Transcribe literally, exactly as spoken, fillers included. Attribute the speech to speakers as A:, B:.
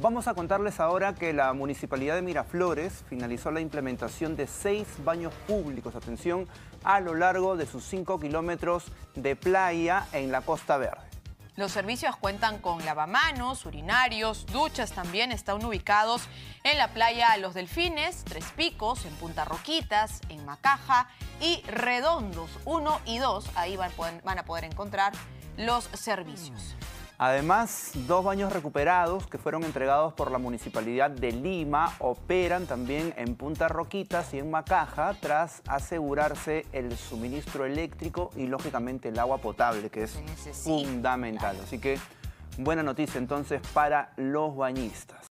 A: Vamos a contarles ahora que la Municipalidad de Miraflores finalizó la implementación de seis baños públicos, atención, a lo largo de sus cinco kilómetros de playa en la Costa Verde.
B: Los servicios cuentan con lavamanos, urinarios, duchas también. Están ubicados en la playa Los Delfines, Tres Picos, en Punta Roquitas, en Macaja y Redondos uno y dos. Ahí van, van a poder encontrar los servicios.
A: Además, dos baños recuperados que fueron entregados por la Municipalidad de Lima operan también en Punta Roquitas y en Macaja tras asegurarse el suministro eléctrico y, lógicamente, el agua potable, que es fundamental. Así que, buena noticia entonces para los bañistas.